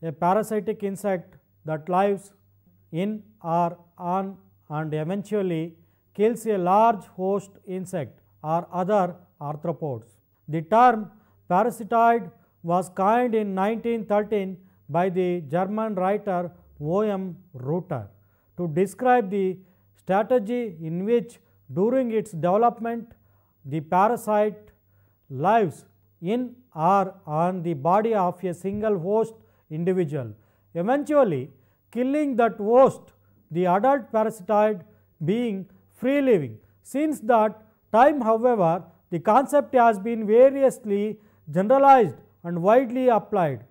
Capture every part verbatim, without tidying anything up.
a parasitic insect that lives in or on and eventually kills a large host insect or other arthropods. The term parasitoid was coined in nineteen thirteen by the German writer O M Reuter to describe the strategy in which during its development the parasite lives in or on the body of a single host individual, eventually killing that host, the adult parasitoid being free living. Since that time, however, the concept has been variously generalized and widely applied.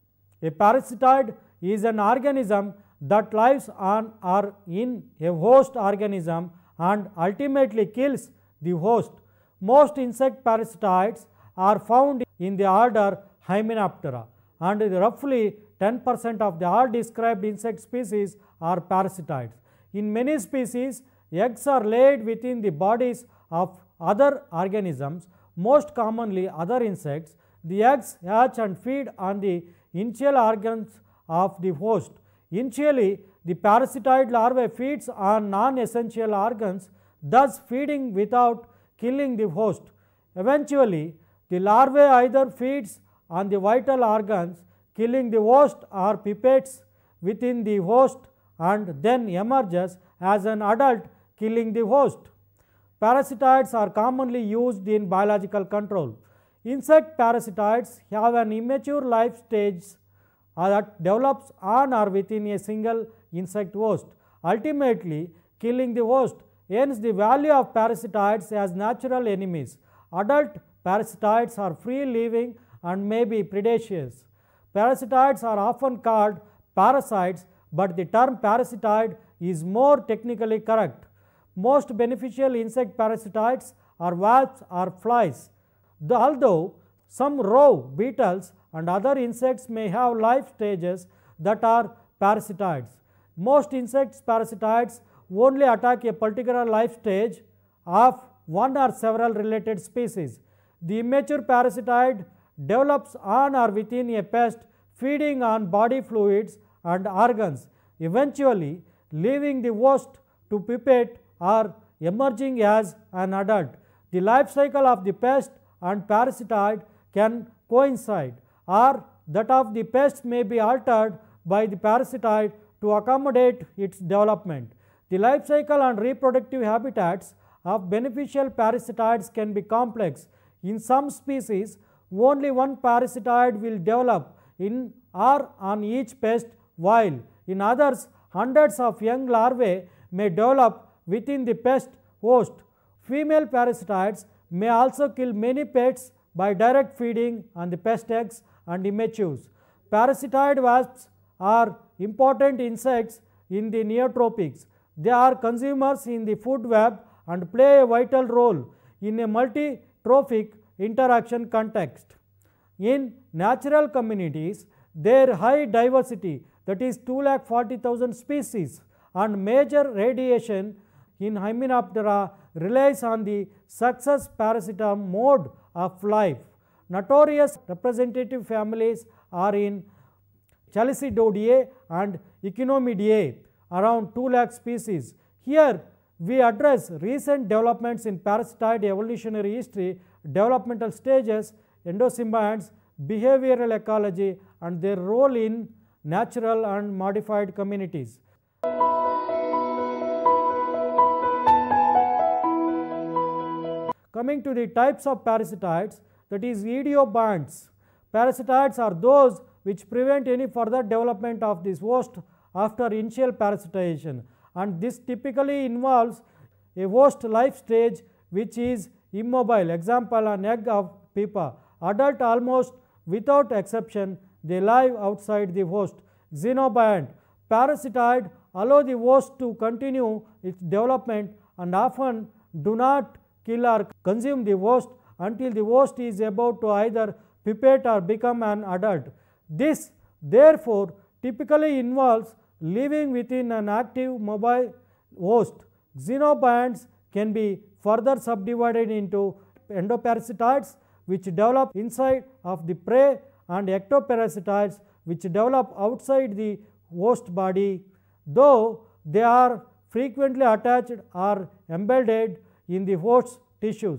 A parasitoid is an organism that lives on or in a host organism and ultimately kills the host. Most insect parasitoids are found in the order Hymenoptera, and roughly ten percent of the all described insect species are parasitoids. In many species, eggs are laid within the bodies of other organisms, most commonly other insects. The eggs hatch and feed on the initial organs of the host. Initially, the parasitoid larvae feeds on non-essential organs, thus feeding without killing the host. Eventually, the larvae either feeds on the vital organs, killing the host, or pipettes within the host and then emerges as an adult, killing the host. Parasitoids are commonly used in biological control. Insect parasitoids have an immature life stage that develops on or within a single insect host, ultimately killing the host. Hence, the value of parasitoids as natural enemies. Adult parasitoids are free living and may be predaceous. Parasitoids are often called parasites, but the term parasitoid is more technically correct. Most beneficial insect parasitoids are wasps or flies. The, although some roe, beetles and other insects may have life stages that are parasitoids. Most insect parasitoids only attack a particular life stage of one or several related species. The immature parasitoid develops on or within a pest, feeding on body fluids and organs, eventually leaving the host to pipette or emerging as an adult. The life cycle of the pest and parasitoid can coincide, or that of the pest may be altered by the parasitoid to accommodate its development. The life cycle and reproductive habitats of beneficial parasitoids can be complex. In some species, only one parasitoid will develop in or on each pest, while in others, hundreds of young larvae may develop within the pest host. Female parasitoids may also kill many pets by direct feeding on the pest eggs and immatures. Parasitoid wasps are important insects in the neotropics. They are consumers in the food web and play a vital role in a multi-trophic interaction context. In natural communities, their high diversity, that is two lakh forty thousand species, and major radiation in Hymenoptera relies on the success parasitum mode of life. Notorious representative families are in Chalicidodidae and Echinomidae, around two lakh species. Here we address recent developments in parasitoid evolutionary history, developmental stages, endosymbionts, behavioral ecology and their role in natural and modified communities. Coming to the types of parasitoids, that is idiobionts. Parasitoids are those which prevent any further development of this host after initial parasitization, and this typically involves a host life stage which is immobile. Example, an egg of pupa. Adult almost without exception, they live outside the host. Xenobiont. Parasitoid allow the host to continue its development and often do not kill or consume the host until the host is about to either pipette or become an adult. This therefore typically involves living within an active mobile host. Xenobionts can be further subdivided into endoparasitoids which develop inside of the prey and ectoparasitoids which develop outside the host body, though they are frequently attached or embedded in the host tissues.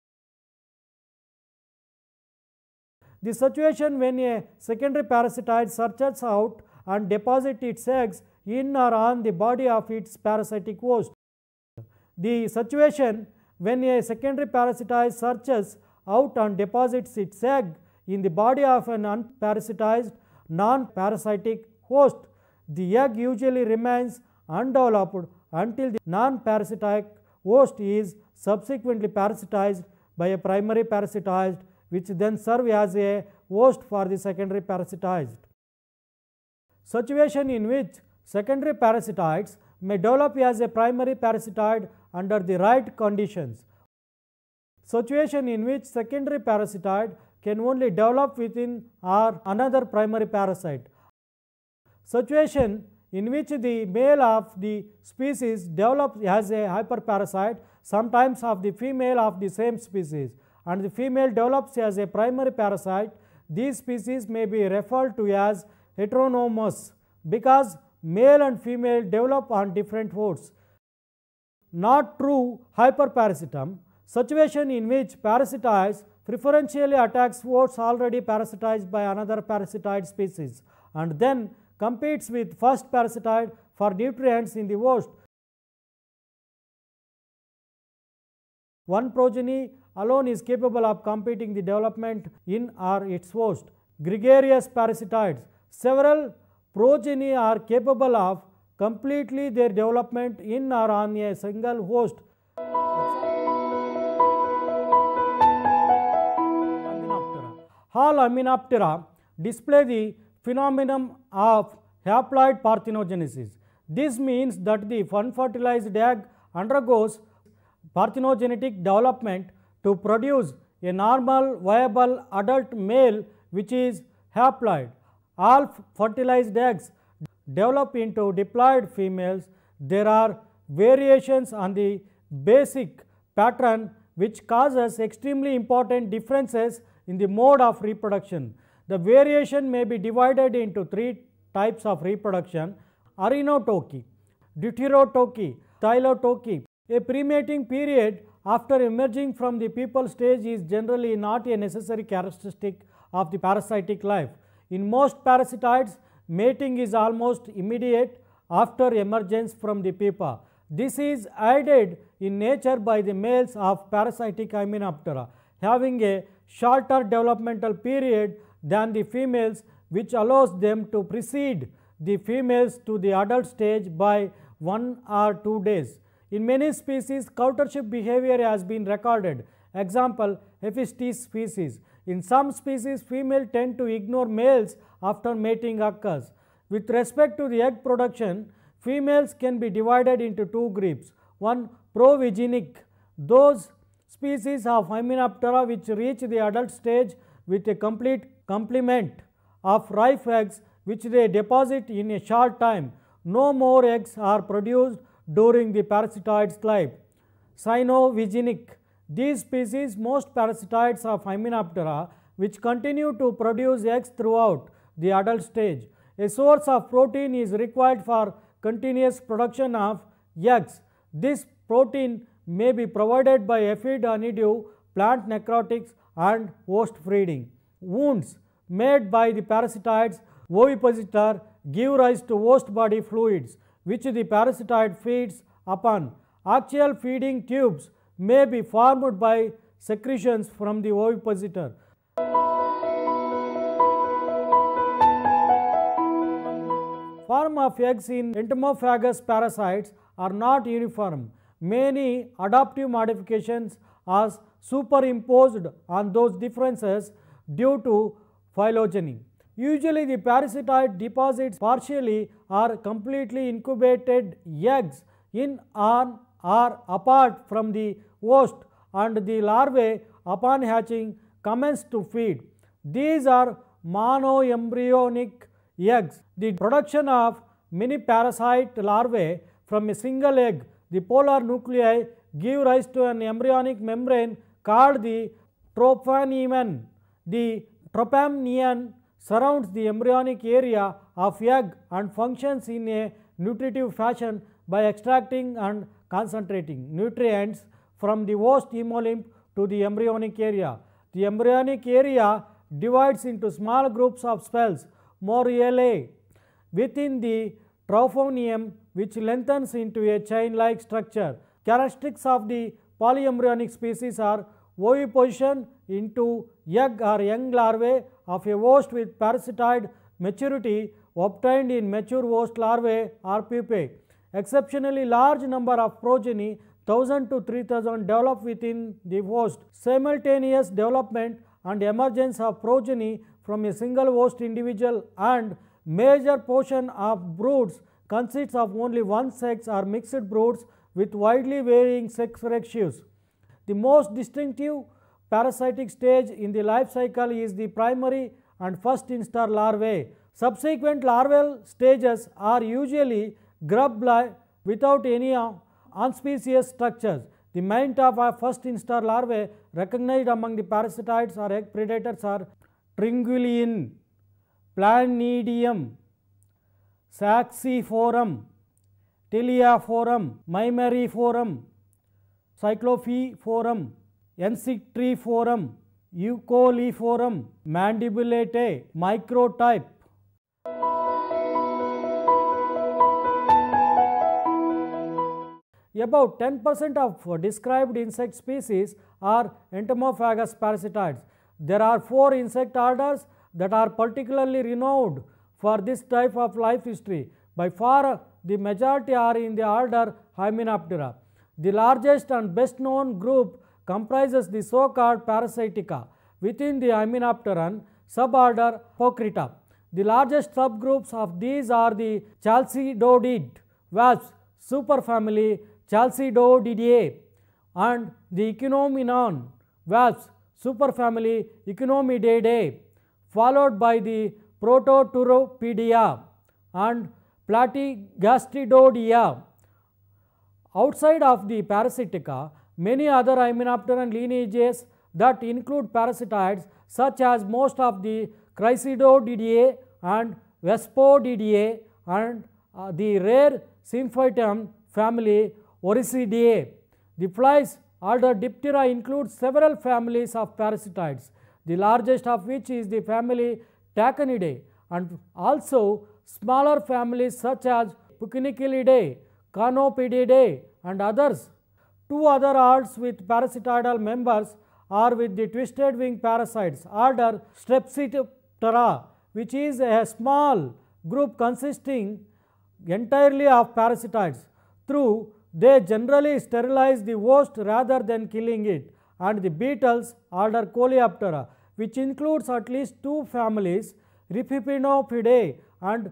The situation when a secondary parasitoid searches out and deposits its eggs in or on the body of its parasitic host. The situation when a secondary parasitoid searches out and deposits its egg in the body of an unparasitized non-parasitic host. The egg usually remains undeveloped until the non-parasitic host is subsequently parasitized by a primary parasitoid, which then serve as a host for the secondary parasitoid. Situation in which secondary parasitoids may develop as a primary parasitoid under the right conditions. Situation in which secondary parasitoid can only develop within or another primary parasite. Situation in which the male of the species develops as a hyperparasite, sometimes of the female of the same species, and the female develops as a primary parasite. These species may be referred to as heteronomous because male and female develop on different hosts. Not true hyperparasitism, situation in which parasitoids preferentially attacks hosts already parasitized by another parasitoid species and then competes with first parasitoid for nutrients in the host. One progeny alone is capable of competing the development in or its host. Gregarious parasitoids. Several progeny are capable of completely their development in or on a single host. All Hymenoptera display the phenomenon of haploid parthenogenesis. This means that the unfertilized egg undergoes parthenogenetic development to produce a normal viable adult male which is haploid. All fertilized eggs develop into diploid females. There are variations on the basic pattern which causes extremely important differences in the mode of reproduction. The variation may be divided into three types of reproduction: arenotoky, deuterotoky, stylotoky. A premating period after emerging from the pupal stage is generally not a necessary characteristic of the parasitic life. In most parasitoids, mating is almost immediate after emergence from the pupa. This is aided in nature by the males of parasitic Hymenoptera having a shorter developmental period than the females, which allows them to precede the females to the adult stage by one or two days. In many species, courtship behavior has been recorded. Example, Hephaestus species. In some species, females tend to ignore males after mating occurs. With respect to the egg production, females can be divided into two groups. One, provygenic. Those species of Hymenoptera which reach the adult stage with a complete complement of ripe eggs which they deposit in a short time. No more eggs are produced during the parasitoid's life. Cyanovygenic. These species, most parasitoids of Hymenoptera which continue to produce eggs throughout the adult stage. A source of protein is required for continuous production of eggs. This protein may be provided by aphid honeydew, plant necrotics and host feeding. Wounds made by the parasitoid's ovipositor give rise to host body fluids which the parasitoid feeds upon. Axial feeding tubes may be formed by secretions from the ovipositor. Form of eggs in entomophagous parasites are not uniform. Many adaptive modifications are superimposed on those differences due to phylogeny. Usually the parasitoid deposits partially or completely incubated eggs in, on or apart from the host, and the larvae upon hatching commence to feed. These are monoembryonic eggs. The production of many parasite larvae from a single egg, the polar nuclei, give rise to an embryonic membrane called the trophamnion. The trophamnion surrounds the embryonic area of egg and functions in a nutritive fashion by extracting and concentrating nutrients from the host hemolymph to the embryonic area. The embryonic area divides into small groups of cells, morulae, within the trophonium, which lengthens into a chain-like structure. Characteristics of the polyembryonic species are oviposition into egg or young larvae of a host with parasitoid maturity obtained in mature host larvae or pupae. Exceptionally large number of progeny, one thousand to three thousand, develop within the host. Simultaneous development and emergence of progeny from a single host individual, and major portion of broods consists of only one sex or mixed broods with widely varying sex ratios. The most distinctive parasitic stage in the life cycle is the primary and first instar larvae. Subsequent larval stages are usually grub-like without any unspecies structures. The main type of first instar larvae recognized among the parasitoids or egg predators are Tringulin, Planidium, Saxiforum, Teleoforum, Mimeriforum, Cyclophiforum, Ensitriforum, Eucoliforum, Mandibulate, microtype. About ten percent of described insect species are entomophagous parasitoids. There are four insect orders that are particularly renowned for this type of life history. By far, the majority are in the order Hymenoptera. The largest and best known group comprises the so-called Parasitica within the Hymenopteran suborder Pocrita. The largest subgroups of these are the Chalcidodid wasps superfamily Chalcidodidae and the Echinomenon wasps superfamily Echinomidae, followed by the Prototauropodia and Platygastridodia. Outside of the Parasitica, many other Hymenopteran lineages that include parasitoids such as most of the Chrysidodidae and Vespodidae and uh, the rare Symphytum family Orisidae. The flies order Diptera includes several families of parasitoids, the largest of which is the family Tachinidae, and also smaller families such as Puccinicilidae, Conoppididae and others. Two other orders with parasitoidal members are with the twisted wing parasites, order Strepsiptera, which is a small group consisting entirely of parasitoids. Through they generally sterilize the host rather than killing it, and the beetles order Coleoptera, which includes at least two families, Ripipinophidae and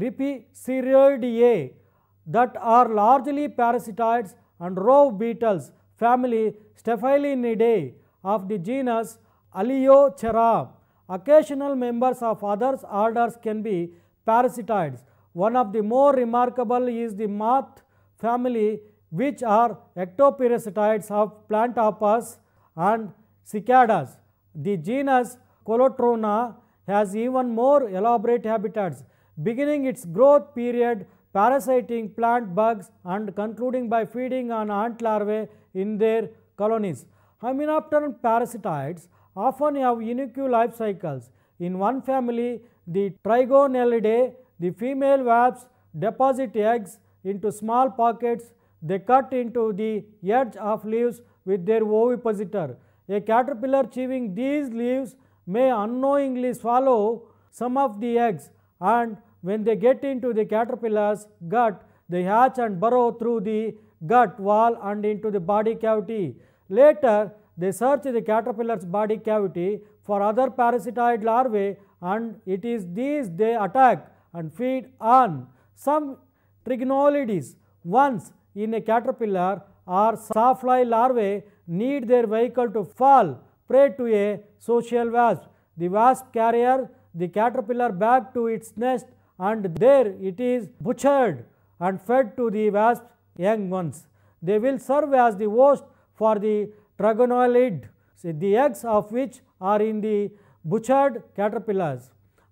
Ripiceridae, that are largely parasitoids, and rove beetles family Staphylinnidae of the genus Aleochera. Occasional members of other orders can be parasitoids. One of the more remarkable is the moth family, which are ectoparasitoids of Plantopas and cicadas. The genus Colotrona has even more elaborate habitats, beginning its growth period parasiting plant bugs and concluding by feeding on ant larvae in their colonies. Hymenopteran parasitoids often have unique life cycles. In one family, the Trigonellidae, the female wasps deposit eggs into small pockets they cut into the edge of leaves with their ovipositor. A caterpillar chewing these leaves may unknowingly swallow some of the eggs, and when they get into the caterpillar's gut, they hatch and burrow through the gut wall and into the body cavity. Later, they search the caterpillar's body cavity for other parasitoid larvae, and it is these they attack and feed on. Some Trigonellides, once in a caterpillar or sawfly larvae, need their vehicle to fall prey to a social wasp. The wasp carrier the caterpillar back to its nest, and there it is butchered and fed to the wasp's young ones. They will serve as the host for the Trigonellid, the eggs of which are in the butchered caterpillars.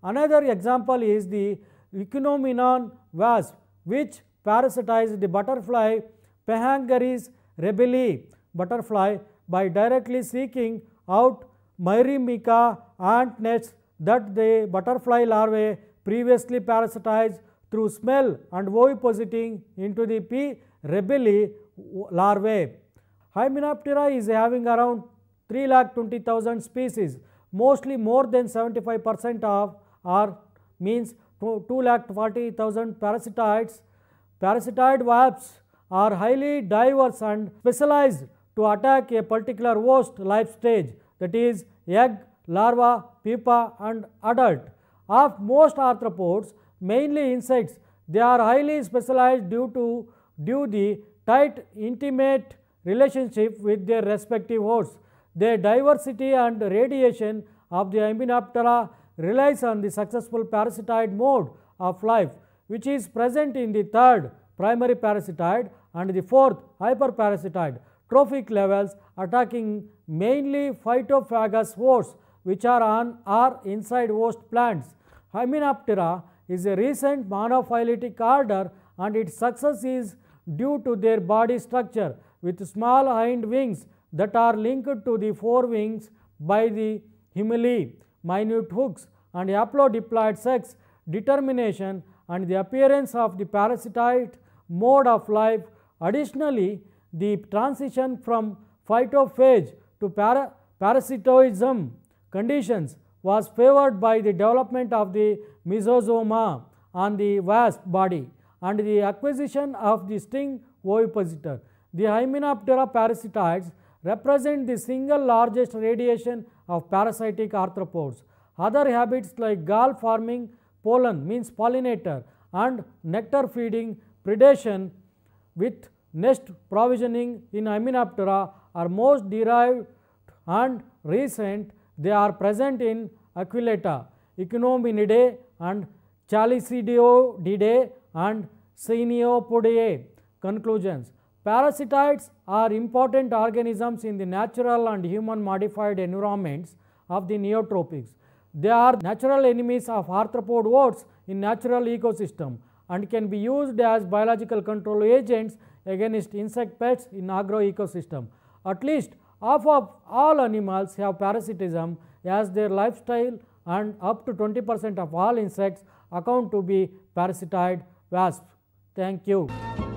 Another example is the Echinomenon wasp, which parasitized the butterfly Phalangeris rebelli butterfly by directly seeking out Myrmica ant nests that the butterfly larvae previously parasitized through smell and ovipositing into the P. rebelli larvae. Hymenoptera is having around three lakh twenty thousand species, mostly more than seventy-five percent of or means two lakh forty thousand parasitoids. Parasitoid wasps are highly diverse and specialized to attack a particular host life stage, that is egg, larva, pupa and adult. Of most arthropods, mainly insects, they are highly specialized due to due the tight intimate relationship with their respective hosts. Their diversity and radiation of the Hymenoptera relies on the successful parasitoid mode of life, which is present in the third primary parasitoid and the fourth hyperparasitoid trophic levels, attacking mainly phytophagous hosts which are on or inside host plants. Hymenoptera is a recent monophyletic order, and its success is due to their body structure with small hind wings that are linked to the forewings by the humuli, minute hooks, and haplodiploid sex determination and the appearance of the parasitoid mode of life. Additionally, the transition from phytophage to para parasitoism conditions was favored by the development of the mesosoma on the wasp body and the acquisition of the sting ovipositor. The Hymenoptera parasitoids represent the single largest radiation of parasitic arthropods. Other habits like gall forming, pollen means pollinator, and nectar feeding, predation with nest provisioning in Hymenoptera are most derived and recent. They are present in Aquilata, Echinoomenidae and Chalcidiidae and Cyneopodae. Conclusions: parasitoids are important organisms in the natural and human modified environments of the neotropics. They are natural enemies of arthropod hosts in natural ecosystem and can be used as biological control agents against insect pests in agroecosystem. At least half of all animals have parasitism as their lifestyle, and up to twenty percent of all insects account to be parasitoid wasps. Thank you.